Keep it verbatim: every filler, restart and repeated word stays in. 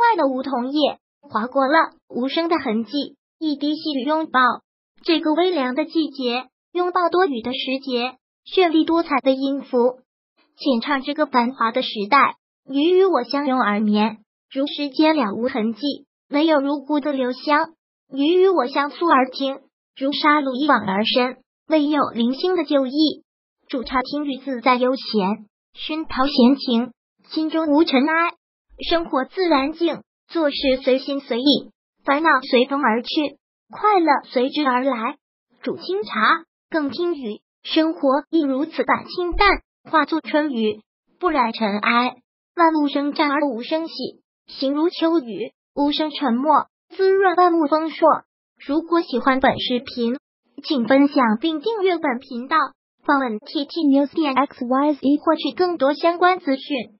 的梧桐叶，划过了无声的痕迹，一滴细雨拥抱。这个微凉的季节，拥抱多雨的时节，绚丽多彩的音符，浅唱这个繁华的时代。鱼与我相拥而眠，如世间了无痕迹，唯有如故的留香。鱼与我相诉而听，如沙路一往而深，唯有零星的旧忆。煮茶听雨自在悠闲，熏陶闲情，心中无尘埃。生活自然静，做事随心随意，烦恼随风而去，快乐随之而来。煮清茶，更听雨，生活亦如此般清淡，化作春雨，不染尘埃。万物生长而无声息，形如秋雨，无声沉默，滋润万物丰硕。如果喜欢本视频，请分享并订阅本频道，访问 T T News 点 X Y Z 获取更多相关资讯。